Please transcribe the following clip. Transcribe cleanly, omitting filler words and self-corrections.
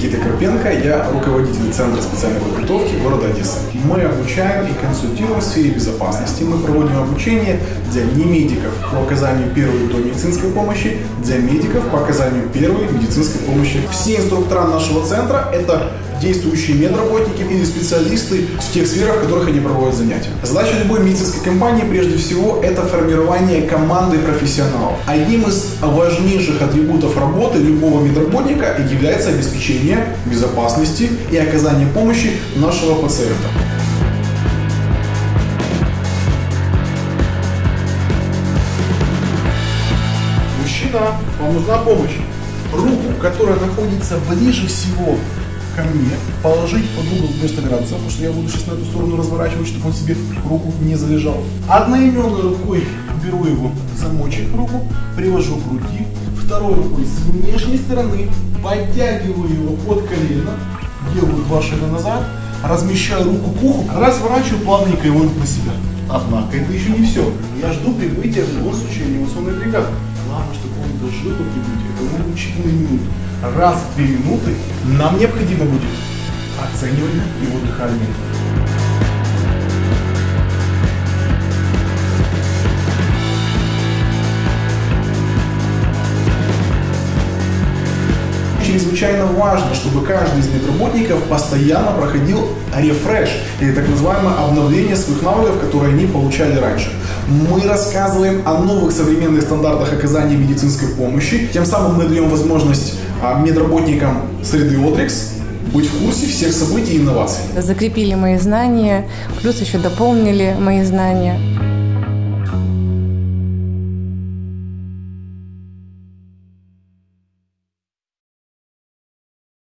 Никита Карпенко, я руководитель Центра специальной подготовки города Одессы. Мы обучаем и консультируем в сфере безопасности. Мы проводим обучение для немедиков по оказанию первой до медицинской помощи, для медиков по оказанию первой медицинской помощи. Все инструктора нашего центра – это действующие медработники или специалисты в тех сферах, в которых они проводят занятия. Задача любой медицинской компании, прежде всего, это формирование команды профессионалов. Одним из важнейших атрибутов работы любого медработника является обеспечение безопасности и оказание помощи нашего пациента. Мужчина, вам нужна помощь. Руку, которая находится ближе всего ко мне, положить под угол 90 градусов, потому что я буду сейчас на эту сторону разворачивать, чтобы он себе руку не залежал. Одноименной рукой беру его замочек руку, привожу к груди, второй рукой с внешней стороны подтягиваю его под колено, делаю 2 шага назад, размещаю руку к уху, разворачиваю плавненько его на себя. Однако это еще не все. Я жду прибытия в любом случае реанимационной бригады. Главное, чтобы он дожил до прибытия. Это могут 4 минуты. Раз в 2 минуты нам необходимо будет оценивать его дыхание. Чрезвычайно важно, чтобы каждый из медработников постоянно проходил рефреш, или так называемое обновление своих навыков, которые они получали раньше. Мы рассказываем о новых современных стандартах оказания медицинской помощи, тем самым мы даем возможность медработникам среды Отрикс быть в курсе всех событий и инноваций. Закрепили мои знания, плюс еще дополнили мои знания.